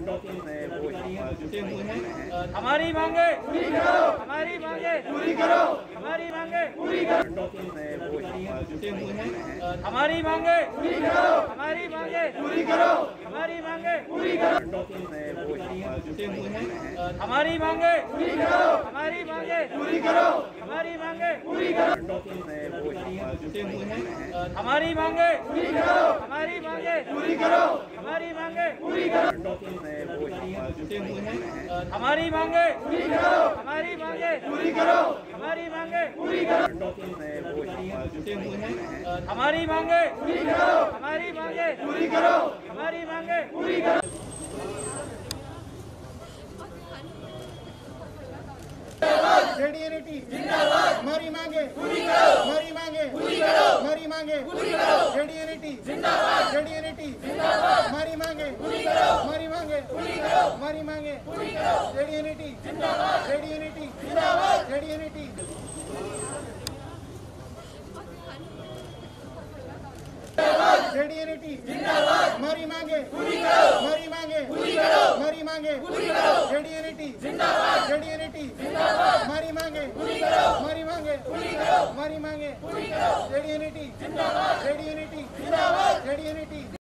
जुटे हुए हैं। हमारी मांगे पूरी करो, हमारी मांगे पूरी करो, हमारी मांगे पूरी करो। जुटे हुए हैं। हमारी मांगे पूरी करो, हमारी मांगे पूरी करो, हमारी मांगे पूरी करो। जुटे हुए हैं। हमारी मांगे पूरी करो, हमारी मांगे पूरी करो, हमारी मांगे पूरी करो। जुटे हुए हैं। हमारी मांगे पूरी करो, हमारी मांगे पूरी करो, हमारी मांगे पूरी करो। जुटे हुए हैं। हमारी मांगे पूरी करो, हमारी मांगे पूरी करो, हमारी मांगे पूरी करो। जुटे हुए हैं। हमारी मांगे पूरी करो, हमारी मांगे पूरी करो, हमारी मांगे पूरी करो। जेडीएनटी जिंदाबाद, हमारी मांगे पूरी करो, हमारी मांगे पूरी करो, हमारी मांगे पूरी करो। जेडीएनटी जिंदाबाद, जेडीएनटी जिंदाबाद, हमारी मांगे पूरी करो, हमारी मांगे पूरी करो, हमारी मांगे पूरी करो। जेडीएनटी जिंदाबाद, जेडीएनटी जिंदाबाद, जेडीएनटी जेडीएनटी जिंदाबाद, हमारी मांगे पूरी करो, हमारी मांगे पूरी करो, हमारी मांगे पूरी करो। जेडीएनटी जिंदाबाद, जेडीएनटी जिंदाबाद, हमारी मांगे पूरी करो, हमारी मांगे पूरी करो, हमारी मांगे पूरी करो। जेडीएनटी जिंदाबाद, जेडीएनटी जिंदाबाद, जेडीएनटी